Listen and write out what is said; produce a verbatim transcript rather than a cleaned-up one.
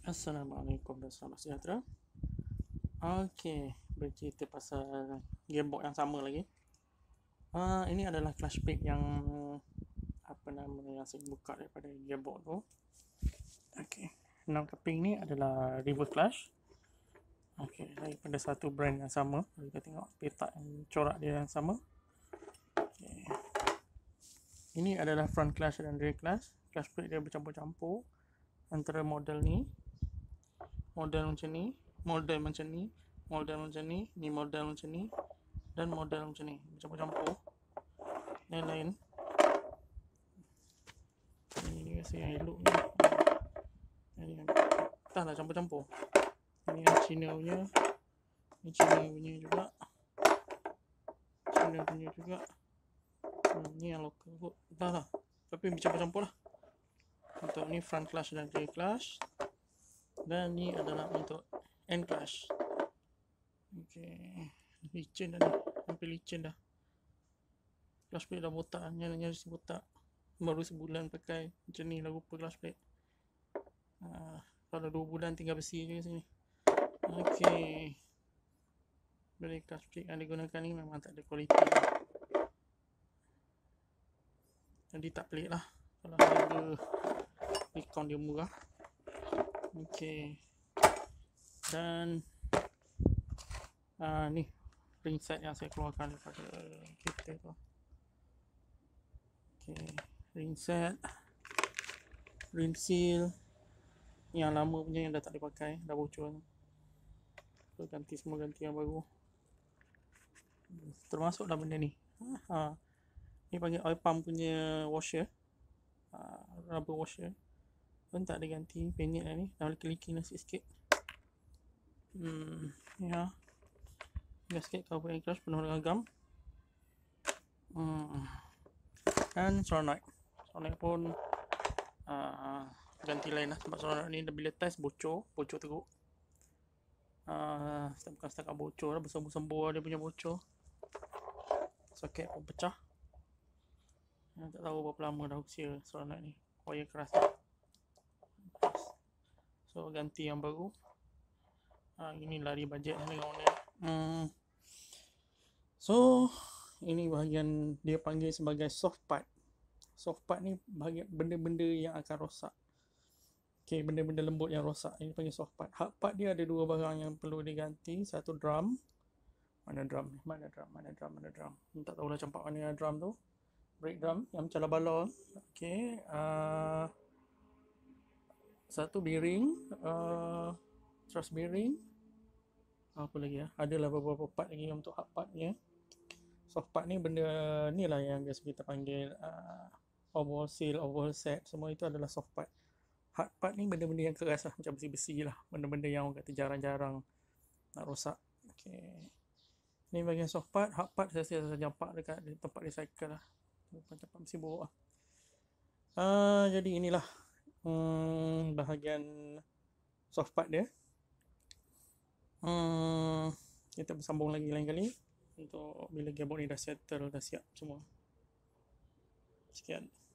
Assalamualaikum dan selamat sejahtera. Okey, bercerita pasal gearbox yang sama lagi. Uh, ini adalah clutch plate yang apa nama yang saya buka daripada gearbox tu. Okey, enam keping ni adalah reverse clutch. Okey, daripada satu brand yang sama. Kita tengok petak yang corak dia yang sama. Okey. Ini adalah front clutch dan rear clutch. Clutch plate dia bercampur-campur antara model ni, model macam ni, model macam ni, model macam ni, ni model macam ni, dan model macam ni, bercampur-campur. Lain-lain. Ini ni rasa yang elok ni. Ini yang entahlah campur-campur. Ini yang Cina punya. Ini Cina punya juga. Cina punya juga. Hmm, ni yang lokal kot. Entahlah. Tapi bercampur-campur lah. Untuk ni front clutch dan rear clutch. Dan ni adalah untuk end clutch. Okey, licin dah ni, hampir licin dah. Clutch plate dah botak, nyaris botak. Baru sebulan pakai macam ni dah rupa clutch plate. Ha, kalau dua bulan tinggal besi je sini. Okey, dari clutch plate yang digunakan ni memang tak ada kualiti lah. Jadi tak pelik lah kalau harga recon dia murah. Okey, dan uh, ni ring set yang saya keluarkan daripada kereta tu. Okey, ring set, rim seal yang lama punya yang dah tak dipakai, dah bocor. So, ganti semua, ganti yang baru. Termasuklah benda ni. Ha, ni panggil oil pump punya washer, ha, rubber washer. Pun tak ada ganti, penyet lah ni. Dah boleh keliki nasi sikit. Hmm, ya. Gasket cover and clutch penuh dengan gam. Hmm. Dan solenoid. Solenoid pun uh, ganti lain lah. Sebab solenoid ni bila test bocor, bocor teruk. Uh, bukan setakat bocor lah, bersembur-sembur dia punya bocor. Soket pun pecah. Uh, tak tahu berapa lama dah usia solenoid ni. Wire keras ni. So ganti yang baru. Ha, ini lari bajet dengan owner. Hmm. So ini bahagian dia panggil sebagai soft part. Soft part ni bahagian benda-benda yang akan rosak. Okey, benda-benda lembut yang rosak ini panggil soft part. Hard part dia ada dua barang yang perlu diganti. Satu drum. Mana drum ni? Mana drum? Mana drum? Mana drum? Tak tahulah campak mana drum tu. Brake drum yang macam balon. Okey. Uh, satu bearing, uh, thrust bearing, apa lagi ya? Adalah beberapa part lagi untuk hard part ni. Soft part ni benda ni lah yang biasa kita panggil uh, overhaul seal, overhaul set. Semua itu adalah soft part. Hard part ni benda-benda yang keras lah, macam besi-besi lah. Benda-benda yang orang kata jarang-jarang nak rosak. Okay. Ni bahagian soft part. Hard part saya rasa jampak dekat tempat recycle lah. Tempat mesti buruk lah. Uh, jadi inilah Hmm, bahagian soft part dia. Hmm, kita bersambung lagi lain kali untuk bila gearbox ni dah settle, dah siap semua. Sekian.